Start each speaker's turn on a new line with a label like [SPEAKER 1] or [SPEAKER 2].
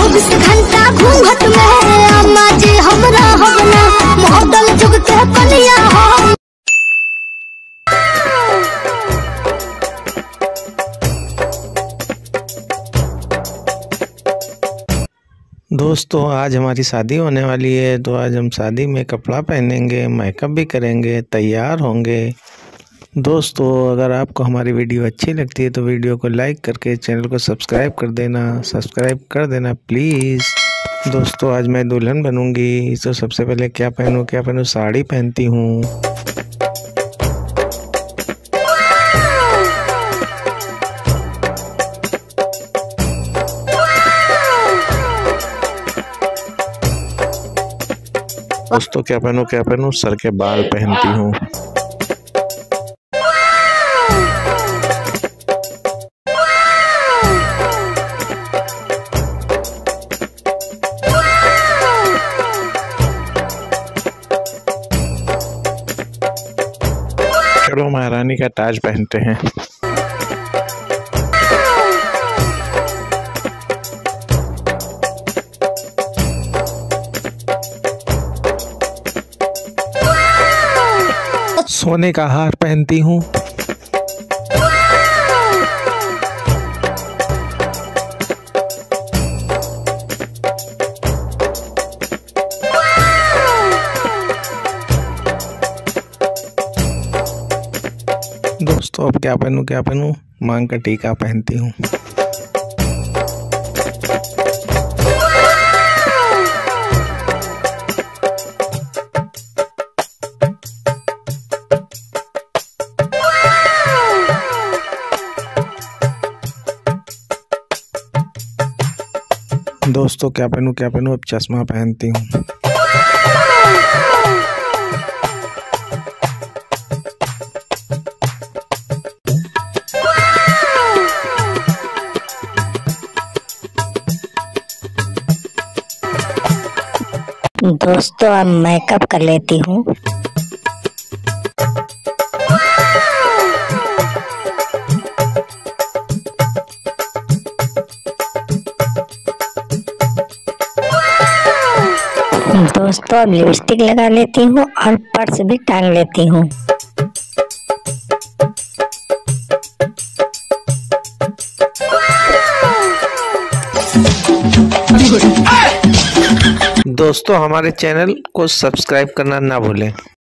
[SPEAKER 1] 24 घंटा घूंघट में अम्मा जी हमरा हवना मॉडल जुग के कनिया हो।
[SPEAKER 2] दोस्तों आज हमारी शादी होने वाली है, तो आज हम शादी में कपड़ा पहनेंगे, मेकअप भी करेंगे, तैयार होंगे। दोस्तों अगर आपको हमारी वीडियो अच्छी लगती है तो वीडियो को लाइक करके चैनल को सब्सक्राइब कर देना प्लीज़। दोस्तों आज मैं दुल्हन बनूंगी, तो सबसे पहले क्या पहनूं? साड़ी पहनती हूँ। दोस्तों क्या पहनूं? सर के बाल पहनती हूँ। चलो महारानी का ताज पहनते हैं। सोने का हार पहनती हूँ। दोस्तों अब क्या पहनूं? मांग का टीका पहनती हूँ। दोस्तों क्या पहनूं? अब चश्मा पहनती हूँ।
[SPEAKER 3] दोस्तों अब मेकअप कर लेती हूँ। दोस्तों अब लिपस्टिक लगा लेती हूँ और पर्स भी टांग लेती हूँ।
[SPEAKER 2] दोस्तों हमारे चैनल को सब्सक्राइब करना ना भूलें।